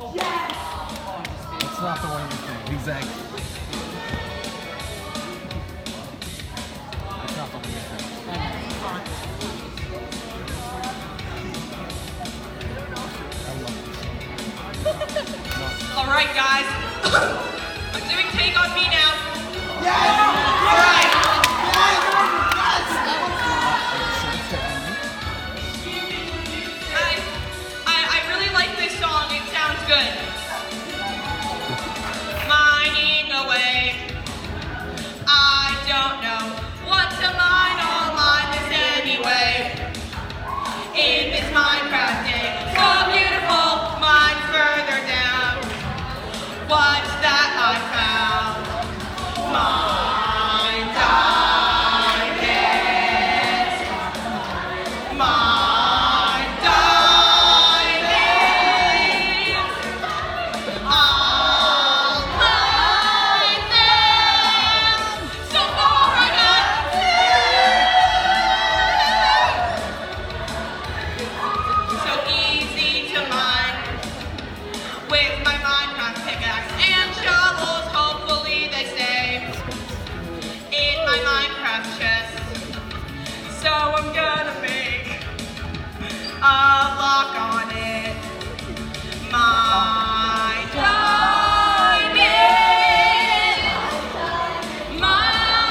Yes! It's not the one you think. Exactly. It's not the one you think. I love this. All right, guys. I'm doing Take On Me now. Yes! All right. I really like this song. It sounds good. Mining away. I don't know what to mine. I'll mine this anyway. In this Minecraft day, so beautiful. Mine's further down. What's that I found? Mine diamonds. Mine diamonds. I'll mine them. So far I got two. So easy to mine with my Minecraft pickaxe and shovels. Hopefully they stay in my Minecraft chest. So I'm gonna make a lock on it. My diamond, my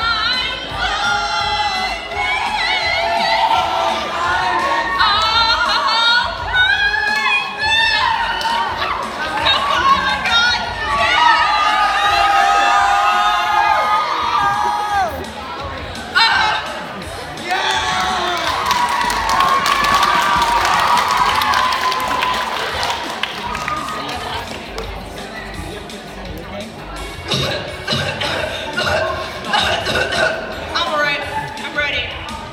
I'm alright. I'm ready.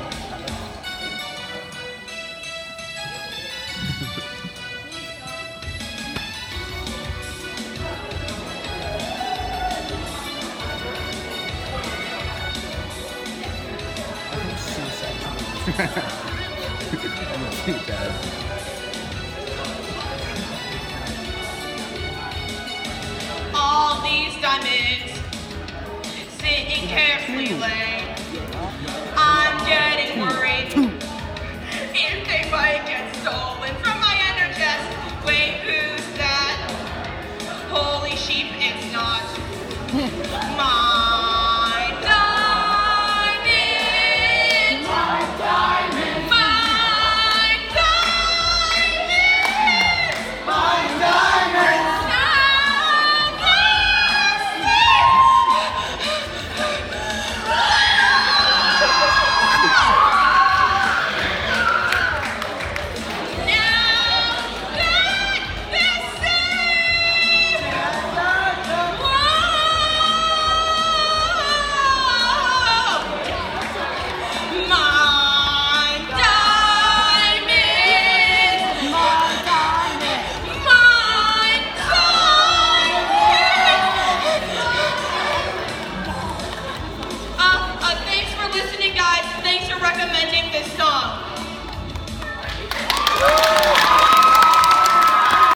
All these diamonds sitting carefully laid. I'm getting worried if they might get stolen from my ender chest. Wait, who